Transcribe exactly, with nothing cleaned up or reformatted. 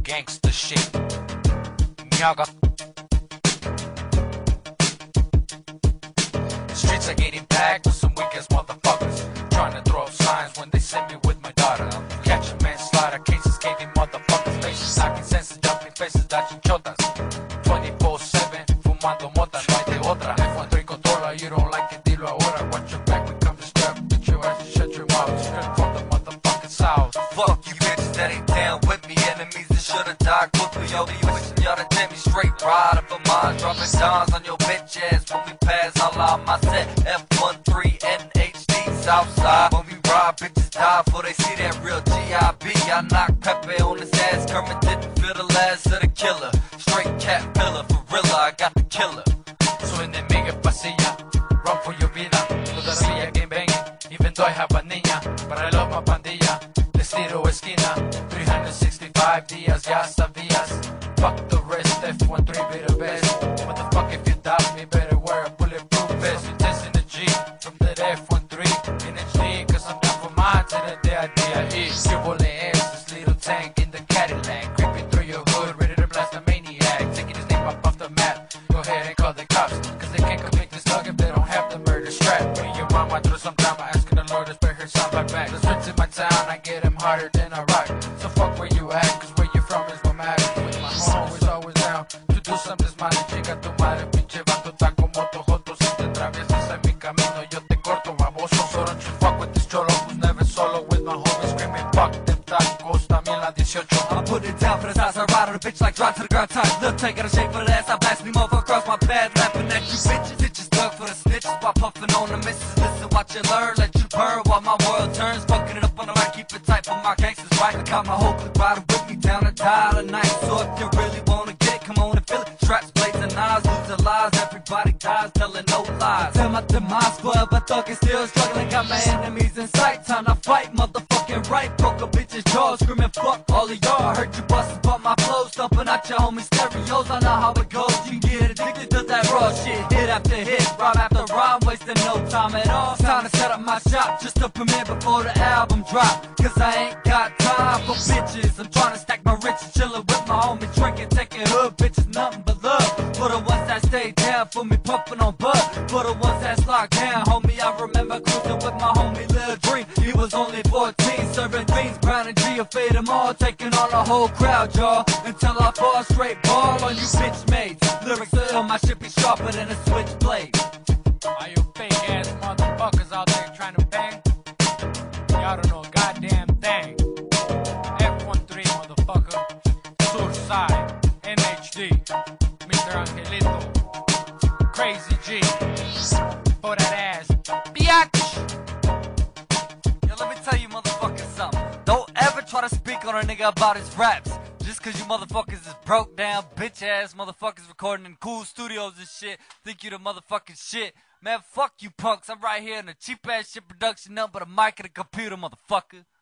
gangsta shit. Nyaga. Streets are getting packed with some weak ass motherfuckers trying to throw up signs when they send me with my daughter. Catch a manslaughter cases, giving motherfuckers faces, knocking senses, jumping faces, dodging chotas. twenty-four seven, fumando mota, no hay de otra. F one three controller, you don't like it, dilo ahora. Watch your back, we come to strap, get your ass and shut your mouth. Straight from the motherfucking south. Fuck you bitches that ain't down with me, enemies that should've died quickly. Yo, be wishing y'all to take me straight ride of a mind, dropping dimes on your bitch ass when we pass all out my set. F one three N H D Southside. When we ride, bitches die before they see that real G I B. I knock Pepe on his ass, Kermit didn't feel the last of the killer. Straight cat pillar, for real, I got the killer. So in the mega pasilla, run for your vida. Todavía que vengan, even though I have a niña. Para el más pandilla, les tiro esquina. three hundred sixty-five días, ya sabías. Fuck the rest, F one three be the best. Motherfucker, if you doubt me, better wear a bulletproof vest. You testing the G from that F one three in H D, cause I'm down for mine to the day I D. Triple S, this little tank in the Cadillac. Creeping through your hood, ready to blast a maniac. Taking his name up off the map. Go ahead and call the cops, cause they can't convict this dog if they don't have the murder strap. Bring your mama through some drama, asking the Lord to spare her son back back. The streets in my town, I get him harder than a rock. So fuck where you at, cause where you from is what matters. With my home is always down to do something smart. Chica tu madre, pinche vato, está como tu joto. Si te atraviesas en mi camino, yo te corto, baboso. So don't you fuck with this cholo who's never solo. With my homies screaming, fuck them tacos, también la eighteen. I put it down for the size, I ride on a bitch like drop to the ground tight. Look, take out a shape for the ass, I blast me motherfucker across my path, laughing at you bitches. Bitches dug for the snitches while puffing on the misses. Listen, watch and learn, let you burn while my world turns. Fucking it up on the right, keep it tight for my gangsters right. I got my whole clip riding with me down the dial tonight. So if you really wanna get it, come on and feel it. Straps, blazing eyes, losing lives, everybody dies, telling no lies. Tell my demise, forever thugging, still struggling. Got my enemies in sight, time to fight, motherfucking right. Broke a bitch's jaw, screaming fuck all of y'all. Heard you bustin' but my flow, stumping out your homie stereos. I know how it goes, you can get addicted to that raw shit. Hit after hit, rhyme after rhyme, wasting no time at all. It's time to set up my shop, just to premiere before the album drop. Cause I ain't got time for bitches, I'm trying to stack my riches, chillin' with my homie, drinking, taking hood bitches, nothing but love. For the ones that stay down, for me pumping on bud. For the ones that's locked down, homie, I remember cruising with my homie Lil Dream. He was only fourteen, serving beans, Brown and G, and fade them all, taking on the whole crowd, y'all. Until I fall straight ball on you bitch mates. Lyrics are ill, my shit be sharper than a switchblade. All you fake ass motherfuckers out there trying to bang, y'all don't know a goddamn thing. F one three motherfucker, Suicide, N H D, Mister Angelito, Crazy G, for that ass, biatch. Yo, let me tell you motherfuckers something. Don't ever try to speak on a nigga about his raps. Just cause you motherfuckers is broke down, bitch ass motherfuckers recording in cool studios and shit, think you the motherfucking shit. Man, fuck you punks, I'm right here in a cheap ass shit production, nothing but a mic and a computer, motherfucker.